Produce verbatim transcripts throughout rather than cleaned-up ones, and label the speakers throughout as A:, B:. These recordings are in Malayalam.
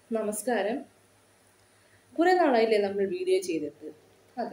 A: നമസ്കാരം. കുറെ നാളായില്ലേ നമ്മൾ വീഡിയോ ചെയ്തിട്ട്? അതെ,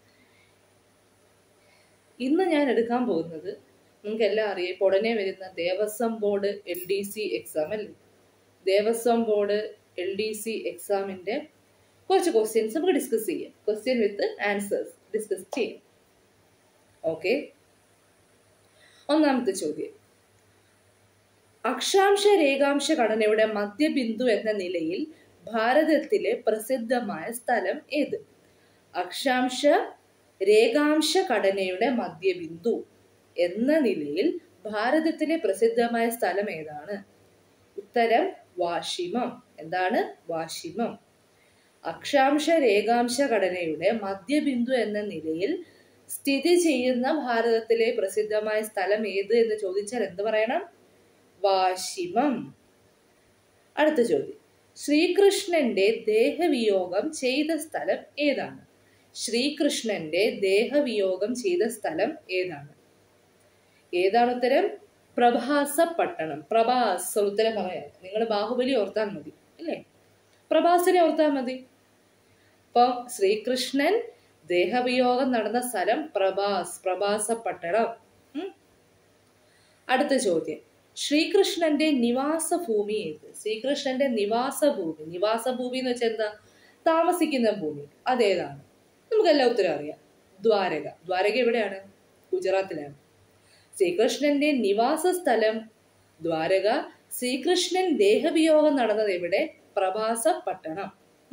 A: ഇന്ന് ഞാൻ എടുക്കാൻ പോകുന്നത് നിങ്ങൾക്ക് എല്ലാം അറിയാം, ഇപ്പോൾ ഉടനെ വരുന്ന Devaswom board L D C exam അല്ലേ? Devaswom board L D C എക്സാമിന്റെ കുറച്ച് ക്വസ്റ്റ്യൻസ് നമുക്ക് ഡിസ്കസ് ചെയ്യാം. ക്വസ്റ്റ്യൻ വിത്ത് ആൻസേഴ്സ് ഡിസ്കസ് ചെയ്യാം. ഓക്കെ, ഒന്നാമത്തെ ചോദ്യം, അക്ഷാംശ രേഖാംശ ഘടനയുടെ മധ്യബിന്ദു എന്ന നിലയിൽ ഭാരതത്തിലെ പ്രസിദ്ധമായ സ്ഥലം ഏത്? അക്ഷാംശ രേഖാംശ ഘടനയുടെ മധ്യബിന്ദു എന്ന നിലയിൽ ഭാരതത്തിലെ പ്രസിദ്ധമായ സ്ഥലം ഏതാണ്? ഉത്തരം വാശിമം. എന്താണ് വാശിമം? അക്ഷാംശ രേഖാംശ ഘടനയുടെ മധ്യബിന്ദു എന്ന നിലയിൽ സ്ഥിതി ചെയ്യുന്ന ഭാരതത്തിലെ പ്രസിദ്ധമായ സ്ഥലം ഏത് എന്ന് ചോദിച്ചാൽ എന്ത് പറയണം? വാശിമം. അടുത്ത ചോദ്യം, ശ്രീകൃഷ്ണന്റെ ദേഹവിയോഗം ചെയ്ത സ്ഥലം ഏതാണ്? ശ്രീകൃഷ്ണന്റെ ദേഹവിയോഗം ചെയ്ത സ്ഥലം ഏതാണ്? ഏതാണ് ഉത്തരം? പ്രഭാസപട്ടണം. പ്രഭാസ് ഉത്തരം പറയാം. നിങ്ങൾ ബാഹുബലി ഓർത്താൽ മതി അല്ലേ? പ്രഭാസിനെ ഓർത്താൽ മതി. അപ്പം ശ്രീകൃഷ്ണൻ ദേഹവിയോഗം നടന്ന സ്ഥലം പ്രഭാസ്, പ്രഭാസപട്ടണം. അടുത്ത ചോദ്യം, ശ്രീകൃഷ്ണന്റെ നിവാസഭൂമി ഏത്? ശ്രീകൃഷ്ണന്റെ നിവാസഭൂമി, നിവാസഭൂമി എന്ന് വെച്ചാൽ എന്താ? താമസിക്കുന്ന ഭൂമി. അതേതാണ്? നമുക്കെല്ലാം ഉത്തരം അറിയാം. ദ്വാരക. ദ്വാരക എവിടെയാണ്? ഗുജറാത്തിലാണ്. ശ്രീകൃഷ്ണന്റെ നിവാസ സ്ഥലം ദ്വാരക. ശ്രീകൃഷ്ണൻ ദേഹവിയോഗം നടന്നത് എവിടെ? പ്രഭാസപട്ടണം.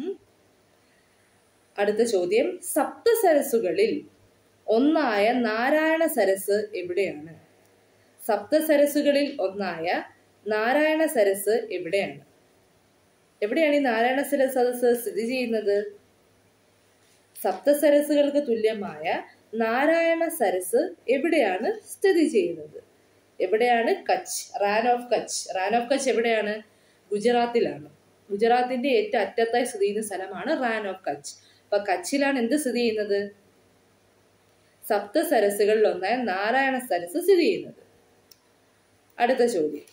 A: അടുത്ത ചോദ്യം, സപ്തസരസുകളിൽ ഒന്നായ നാരായണ സരസ് എവിടെയാണ്? സപ്തസരസുകളിൽ ഒന്നായ നാരായണ സരസ് എവിടെയാണ്? എവിടെയാണ് ഈ നാരായണ സരസ് സ്ഥിതി ചെയ്യുന്നത്? സപ്തസരസുകൾക്ക് തുല്യമായ നാരായണ സരസ് എവിടെയാണ് സ്ഥിതി ചെയ്യുന്നത്? എവിടെയാണ്? കച്ച്, റാൻ ഓഫ് കച്ച്. റാൻ ഓഫ് കച്ച് എവിടെയാണ്? ഗുജറാത്തിലാണ്. ഗുജറാത്തിന്റെ ഏറ്റവും അറ്റത്തായി സ്ഥിതി ചെയ്യുന്ന സ്ഥലമാണ് റാൻ ഓഫ് കച്ച്. അപ്പൊ കച്ചിലാണ് എന്ത് സ്ഥിതി ചെയ്യുന്നത്? സപ്തസരസുകളിൽ ഒന്നായ നാരായണ സരസ് സ്ഥിതി ചെയ്യുന്നത്. അടുത്ത ചോദ്യം,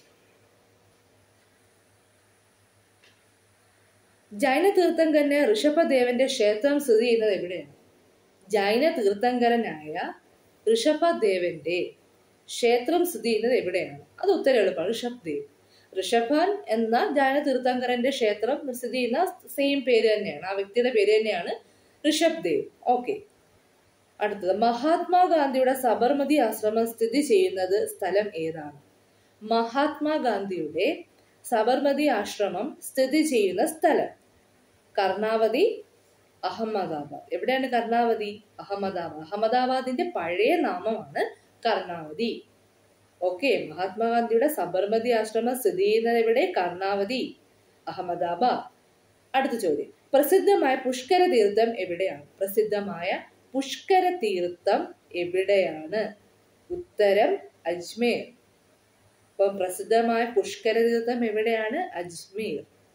A: ജൈന തീർത്ഥങ്കരനായ ഋഷഭദേവന്റെ ക്ഷേത്രം സ്ഥിതി ചെയ്യുന്നത് എവിടെയാണ്? ജൈന തീർത്ഥങ്കരനായ ഋഷഭദേവന്റെ ക്ഷേത്രം സ്ഥിതി ചെയ്യുന്നത് എവിടെയാണ്? അത് ഉത്തരം എളുപ്പമാണ്. ഋഷഭദേവ്. ഋഷഭൻ എന്ന ജൈന തീർത്ഥങ്കരന്റെ ക്ഷേത്രം സ്ഥിതി ചെയ്യുന്ന സെയിം പേര് തന്നെയാണ്, ആ വ്യക്തിയുടെ പേര് തന്നെയാണ് ഋഷഭദേവ്. ഓക്കെ. അടുത്തത്, മഹാത്മാഗാന്ധിയുടെ സബർമതി ആശ്രമം സ്ഥിതി ചെയ്യുന്നത് സ്ഥലം ഏതാണ്? മഹാത്മാഗാന്ധിയുടെ സബർമതി ആശ്രമം സ്ഥിതി ചെയ്യുന്ന സ്ഥലം കർണാവതി, അഹമ്മദാബാദ്. എവിടെയാണ് കർണാവതി? അഹമ്മദാബാദ്. അഹമ്മദാബാദിന്റെ പഴയ നാമമാണ് കർണാവതി. ഓക്കെ, മഹാത്മാഗാന്ധിയുടെ സബർമതി ആശ്രമം സ്ഥിതി ചെയ്യുന്നത് എവിടെ? കർണാവതി, അഹമ്മദാബാദ്. അടുത്ത ചോദ്യം, പ്രസിദ്ധമായ പുഷ്കര തീർത്ഥം എവിടെയാണ്? പ്രസിദ്ധമായ പുഷ്കര തീർത്ഥം എവിടെയാണ്? ഉത്തരം അജ്മീർ. അപ്പം പ്രസിദ്ധമായ പുഷ്കര തീർത്ഥം എവിടെയാണ്? അജ്മീർ.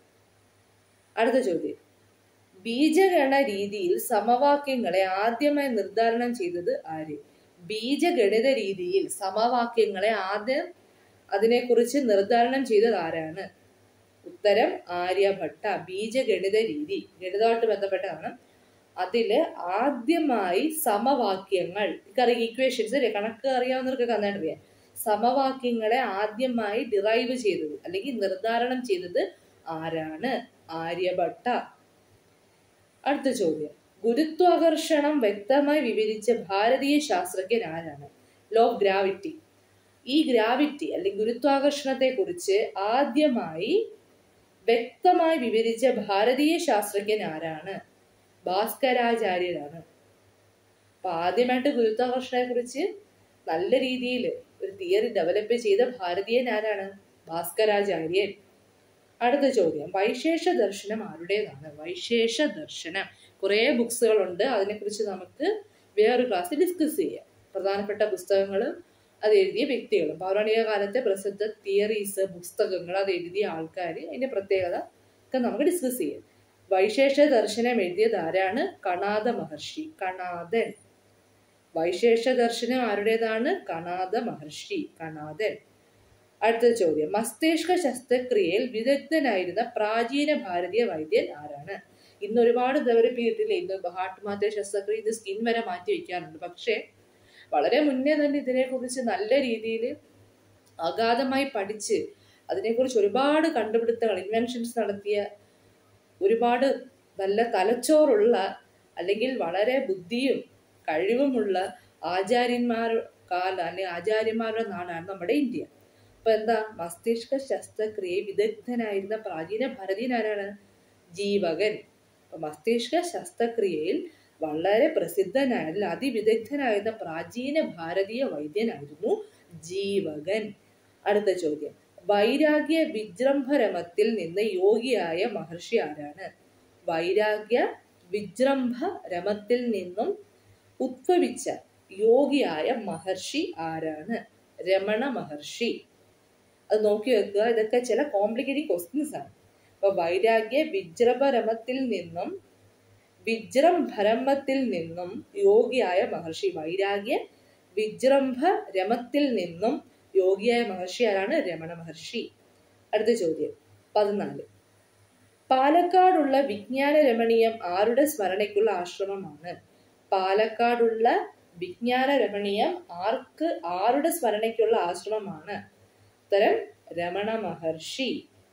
A: അടുത്ത ചോദ്യം, ബീജഗണ രീതിയിൽ സമവാക്യങ്ങളെ ആദ്യമായി നിർദ്ധാരണം ചെയ്തത് ആര്? ബീജഗണിത രീതിയിൽ സമവാക്യങ്ങളെ ആദ്യം അതിനെക്കുറിച്ച് നിർദ്ധാരണം ചെയ്തത് ആരാണ്? ഉത്തരം ആര്യഭട്ട. ബീജഗണിത രീതി ഗണിതമായിട്ട് ബന്ധപ്പെട്ടതാണ്. അതില് ആദ്യമായി സമവാക്യങ്ങൾ, ഇക്വേഷൻസ് അല്ലെ, കണക്ക് അറിയാവുന്നവർക്ക് നന്നായിട്ട് അറിയാം. സമവാക്യങ്ങളെ ആദ്യമായി ഡിറൈവ് ചെയ്തത് അല്ലെങ്കിൽ നിർദ്ധാരണം ചെയ്തത് ആരാണ്? ആര്യഭട്ട. അടുത്ത ചോദ്യം, ഗുരുത്വാകർഷണം വ്യക്തമായി വിവരിച്ച ഭാരതീയ ശാസ്ത്രജ്ഞൻ ആരാണ്? Law of gravity. ഈ ഗ്രാവിറ്റി അല്ലെങ്കിൽ ഗുരുത്വാകർഷണത്തെ കുറിച്ച് ആദ്യമായി വ്യക്തമായി വിവരിച്ച ഭാരതീയ ശാസ്ത്രജ്ഞൻ ആരാണ്? ഭാസ്കരാചാര്യരാണ്. അപ്പൊ ആദ്യമായിട്ട് ഗുരുത്വാകർഷണത്തെ കുറിച്ച് നല്ല രീതിയിൽ ഒരു തിയറി ഡെവലപ്പ് ചെയ്ത ഭാരതീയൻ ആരാണ്? ഭാസ്കരാചാര്യൻ. അടുത്ത ചോദ്യം, വൈശേഷ ദർശനം ആരുടേതാണ്? വൈശേഷ ദർശനം കുറെ ബുക്സുകളുണ്ട്, അതിനെക്കുറിച്ച് നമുക്ക് വേറൊരു ക്ലാസ്സിൽ ഡിസ്കസ് ചെയ്യാം. പ്രധാനപ്പെട്ട പുസ്തകങ്ങളും അത് എഴുതിയ വ്യക്തികളും, പൗരാണിക കാലത്തെ പ്രസിദ്ധ തിയറീസ്, പുസ്തകങ്ങൾ, അത് എഴുതിയ ആൾക്കാർ, അതിന്റെ പ്രത്യേകത ഒക്കെ നമുക്ക് ഡിസ്കസ് ചെയ്യാം. വൈശേഷ ദർശനം എഴുതിയത് ആരാണ്? കണാദ മഹർഷി. കണാദൻ. വൈശേഷ ദർശനം ആരുടേതാണ്? കണാദ മഹർഷി, കണാദൻ. അടുത്ത ചോദ്യം, മസ്തിഷ്ക ശസ്ത്രക്രിയയിൽ വിദഗ്ധനായിരുന്ന പ്രാചീന ഭാരതീയ വൈദ്യൻ ആരാണ്? ഇന്ന് ഒരുപാട് ഡെവലപ്പ് ചെയ്തിട്ടില്ല. ഇന്ന് ഹാർട്ട് മാറ്റിയ ശസ്ത്രക്രിയ, ഇത് സ്കിൻ വരെ മാറ്റി വെക്കാറുണ്ട്. പക്ഷേ വളരെ മുന്നേ തന്നെ ഇതിനെക്കുറിച്ച് നല്ല രീതിയിൽ അഗാധമായി പഠിച്ച് അതിനെക്കുറിച്ച് ഒരുപാട് കണ്ടുപിടുത്തങ്ങൾ, ഇൻവെൻഷൻസ് നടത്തിയ ഒരുപാട് നല്ല തലച്ചോറുള്ള അല്ലെങ്കിൽ വളരെ ബുദ്ധിയും കഴിവുമുള്ള ആചാര്യന്മാർ കാല അല്ലെങ്കിൽ ആചാര്യന്മാരുടെ നാടാണ് നമ്മുടെ ഇന്ത്യ. അപ്പൊ എന്താ, മസ്തിഷ്ക ശസ്ത്രക്രിയ വിദഗ്ധനായിരുന്ന പ്രാചീന ഭാരതീയൻ ആരാണ്? ജീവകൻ. അപ്പൊ മസ്തിഷ്ക ശസ്ത്രക്രിയയിൽ വളരെ പ്രസിദ്ധനായ അതിവിദഗ്ധനായിരുന്ന പ്രാചീന ഭാരതീയ വൈദ്യനായിരുന്നു ജീവകൻ. അടുത്ത ചോദ്യം, വൈരാഗ്യ വിജൃംഭരമത്തിൽ നിന്ന് യോഗിയായ മഹർഷി ആരാണ്? വൈരാഗ്യ വിജൃംഭ രമത്തിൽ നിന്നും ഉദ്ഭവിച്ച യോഗിയായ മഹർഷി ആരാണ്? രമണ മഹർഷി. അത് നോക്കി വെക്കുക, ഇതൊക്കെ ചില കോംപ്ലിക്കേറ്റിംഗ് ക്വസ്റ്റ്യൻസ് ആണ്. അപ്പൊ വൈരാഗ്യ വിജൃംഭരമത്തിൽ നിന്നും വിജൃംഭരമത്തിൽ നിന്നും യോഗിയായ മഹർഷി, വൈരാഗ്യ വിജൃംഭ രമത്തിൽ നിന്നും യോഗിയായ മഹർഷി ആരാണ്? രമണ മഹർഷി. അടുത്ത ചോദ്യം പതിനാല്, പാലക്കാടുള്ള വിജ്ഞാന രമണീയം ആരുടെ സ്മരണയ്ക്കുള്ള ആശ്രമമാണ്? പാലക്കാടുള്ള വിജ്ഞാന രമണീയം ആർക്ക് ആരുടെ സ്മരണയ്ക്കുള്ള ആശ്രമമാണ്? ഉത്തരം രമണ മഹർഷി.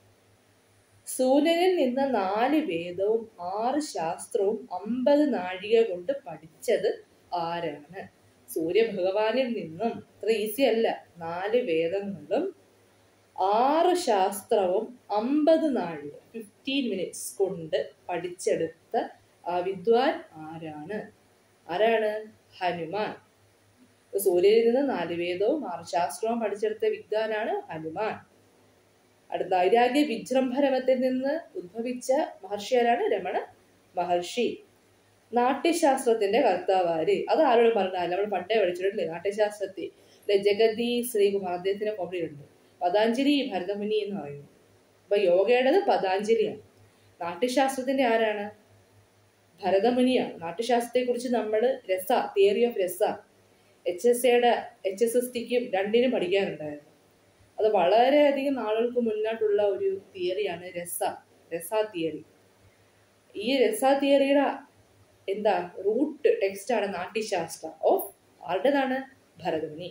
A: സൂര്യനിൽ നിന്ന് നാല് വേദവും ആറ് ശാസ്ത്രവും അമ്പത് നാഴിക കൊണ്ട് പഠിച്ചത് ആരാണ്? സൂര്യഭഗവാനിൽ നിന്നും, അത്ര ഈസി അല്ല, നാല് വേദങ്ങളും ആറ് ശാസ്ത്രവും അമ്പത് നാഴിക ഫിഫ്റ്റീൻ മിനിറ്റ്സ് കൊണ്ട് പഠിച്ചെടുത്ത ആ വിദ്വാൻ ആരാണ്? ആരാണ്? ഹനുമാൻ. സൂര്യനിൽ നിന്ന് നാല് വേദവും ആറ് ശാസ്ത്രവും പഠിച്ചെടുത്ത വിദ്വാനാണ് ഹനുമാൻ. അടുത്ത, വൈരാഗ്യ വിജൃംഭരമത്തിൽ നിന്ന് ഉദ്ഭവിച്ച മഹർഷി ആരാണ്? രമണ മഹർഷി. നാട്യശാസ്ത്രത്തിന്റെ കർത്താവാര്? അത് ആരോടും പറഞ്ഞാൽ നമ്മൾ പണ്ടേ പഠിച്ചിട്ടില്ലേ നാട്യശാസ്ത്രത്തിൽ. ജഗതി ശ്രീകുമാർ, അദ്ദേഹത്തിന്റെ കോമഡി ഉണ്ട്, പതാഞ്ജലി ഭരതമുനി എന്ന് പറയുന്നു. അപ്പൊ യോഗയുടേത് പതാഞ്ജലിയാണ്. നാട്യശാസ്ത്രത്തിന്റെ ആരാണ്? ഭരതമുനിയാണ്. നാട്യശാസ്ത്രത്തെ കുറിച്ച് നമ്മൾ rasa theory of rasa H S എയുടെ എച്ച് എസ് എസ് ടിക്കും രണ്ടിനും പഠിക്കാനുണ്ടായിരുന്നു. അത് വളരെയധികം നാളുകൾക്ക് മുന്നോട്ടുള്ള ഒരു തിയറിയാണ് രസ രസ തിയറി. ഈ രസ തിയറിയുടെ എന്താ റൂട്ട് ടെക്സ്റ്റ് ആണ് നാട്യശാസ്ത്ര ഓഫ് ആരുടേതാണ്? ഭരതമുനി.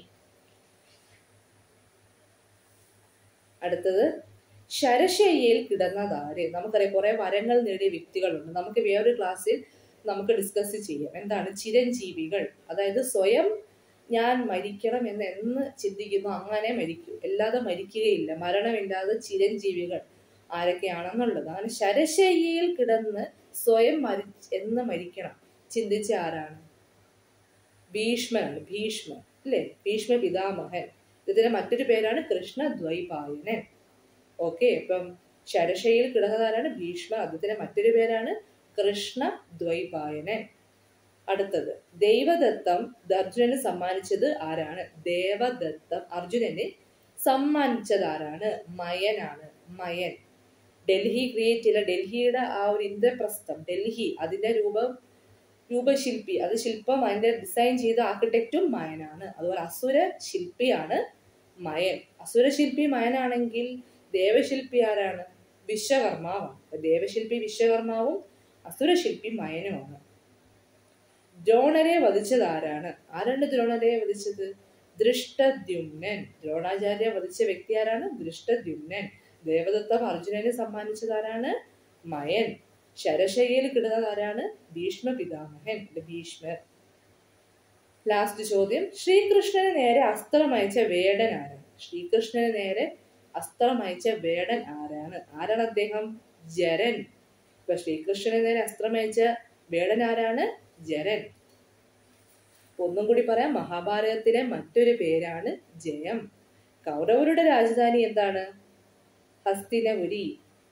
A: അടുത്തത്, ശരശയ്യയിൽ കിടന്നതാര്? നമുക്കറിയാം കുറെ വരങ്ങൾ നേടിയ വ്യക്തികളുണ്ട്. നമുക്ക് വേറൊരു ക്ലാസ്സിൽ നമുക്ക് ഡിസ്കസ് ചെയ്യാം. എന്താണ് ചിരഞ്ജീവികൾ? അതായത് സ്വയം ഞാൻ മരിക്കണം എന്ന് എന്ന് ചിന്തിക്കുന്നു അങ്ങനെ മരിക്കൂ, അല്ലാതെ മരിക്കുകയില്ല, മരണമില്ലാതെ ചിരഞ്ജീവികൾ ആരൊക്കെയാണെന്നുള്ളത്. അങ്ങനെ ശരശയ്യയിൽ കിടന്ന് സ്വയം മരി എന്ന് മരിക്കണം ചിന്തിച്ച ആരാണ്? ഭീഷ്മനാണ്. ഭീഷ്മ അല്ലേ? ഭീഷ്മ പിതാമഹൻ. ഇതിന്റെ മറ്റൊരു പേരാണ് കൃഷ്ണദ്വൈപായനൻ. ഓക്കെ, അപ്പം ശരശയ്യയിൽ കിടന്നതാരാണ്? ഭീഷ്മ. അദ്ദേഹത്തിന്റെ മറ്റൊരു പേരാണ് കൃഷ്ണദ്വൈപായനൻ. അടുത്തത്, ദൈവദത്തം അർജുനന് സമ്മാനിച്ചത് ആരാണ്? ദേവദത്തം അർജുനന് സമ്മാനിച്ചത് ആരാണ്? മയനാണ്. മയൻ. ഡൽഹി ക്രിയേറ്റ് ചെയ്ത ഡൽഹിയുടെ ആ ഒരു ഇന്ദ്രപ്രസ്ഥം, ഡൽഹി അതിന്റെ രൂപം രൂപശില്പി, അത് ശില്പം അതിന്റെ ഡിസൈൻ ചെയ്ത ആർക്കിടെക്റ്റും മയനാണ്. അതുപോലെ അസുര ശില്പിയാണ് മയൻ. അസുര ശില്പി മയനാണെങ്കിൽ ദേവശില്പി ആരാണ്? വിശ്വകർമാവാണ്. ദേവശില്പി വിശ്വകർമാവും അസുരശില്പി മയനുമാണ്. ദ്രോണരെ വധിച്ചത് ആരാണ്? ആരാണ് ദ്രോണരെ വധിച്ചത്? ദൃഷ്ടദ്യുമ്നൻ. ദ്രോണാചാര്യ വധിച്ച വ്യക്തി ആരാണ്? ദൃഷ്ടദ്യുമ്നൻ. ദേവദത്തം അർജുനന് സമ്മാനിച്ചത് ആരാണ്? മയൻ. ശരശയ്യയിൽ കിടന്നത് ആരാണ്? ഭീഷ്മ പിതാമഹൻ, ഭീഷ്മർ. ലാസ്റ്റ് ചോദ്യം, ശ്രീകൃഷ്ണന് നേരെ അസ്ത്രം അയച്ച വേടൻ ആരാണ്? ശ്രീകൃഷ്ണന് നേരെ അസ്ത്രം അയച്ച വേടൻ ആരാണ്? ആരാണ് അദ്ദേഹം? ജരൻ. ഇപ്പൊ ശ്രീകൃഷ്ണന് നേരെ അസ്ത്രം അയച്ച വേടൻ ആരാണ്? ജരൻ. ഒന്നും കൂടി പറയാം, മഹാഭാരതത്തിലെ മറ്റൊരു പേരാണ് ജയം. കൗരവരുടെ രാജധാനി എന്താണ്? ഹസ്തിനപുരി.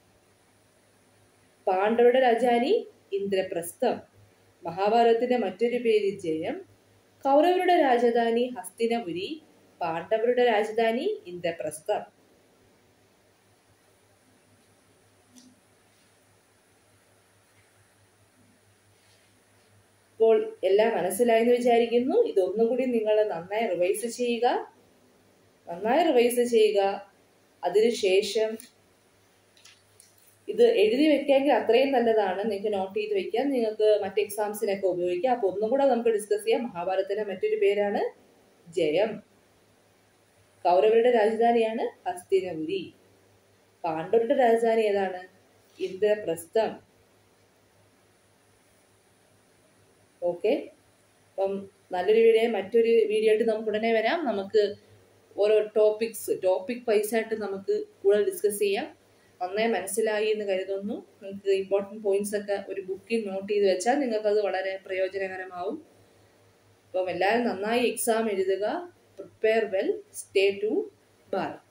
A: പാണ്ഡവരുടെ രാജധാനി ഇന്ദ്രപ്രസ്ഥം. മഹാഭാരതത്തിന്റെ മറ്റൊരു പേര് ജയം. കൗരവരുടെ രാജധാനി ഹസ്തിനപുരി, പാണ്ഡവരുടെ രാജധാനി ഇന്ദ്രപ്രസ്ഥം. ഇപ്പോൾ എല്ലാം മനസ്സിലായെന്ന് വിചാരിക്കുന്നു. ഇതൊന്നും കൂടി നിങ്ങൾ നന്നായി റിവൈസ് ചെയ്യുക നന്നായി റിവൈസ് ചെയ്യുക അതിനുശേഷം ഇത് എഴുതി വെക്കാമെങ്കിൽ അത്രയും നല്ലതാണ്. നിങ്ങൾക്ക് നോട്ട് ചെയ്ത് വെക്കാം, നിങ്ങൾക്ക് മറ്റ് എക്സാംസിനൊക്കെ ഉപയോഗിക്കാം. അപ്പൊ ഒന്നും കൂടെ നമുക്ക് ഡിസ്കസ് ചെയ്യാം. മഹാഭാരതത്തിന്റെ മറ്റൊരു പേരാണ് ജയം. കൗരവരുടെ രാജധാനിയാണ് ഹസ്തിനപുരി. പാണ്ഡവരുടെ രാജധാനി ഏതാണ്? ഇന്ദ്രപ്രസ്ഥം. ഓക്കെ, അപ്പം നല്ലൊരു വീഡിയോ, മറ്റൊരു വീഡിയോ ആയിട്ട് നമുക്ക് ഉടനെ വരാം. നമുക്ക് ഓരോ ടോപ്പിക്സ് ടോപ്പിക് വൈസ് ആയിട്ട് നമുക്ക് കൂടുതൽ ഡിസ്കസ് ചെയ്യാം. നന്നായി മനസ്സിലായി എന്ന് കരുതുന്നു. നിങ്ങൾക്ക് ഇമ്പോർട്ടൻറ്റ് പോയിന്റ്സ് ഒക്കെ ഒരു ബുക്കിൽ നോട്ട് ചെയ്ത് വെച്ചാൽ നിങ്ങൾക്കത് വളരെ പ്രയോജനകരമാവും. അപ്പം എല്ലാവരും നന്നായി എക്സാം എഴുതുക. Prepare well. Stay to Bharat.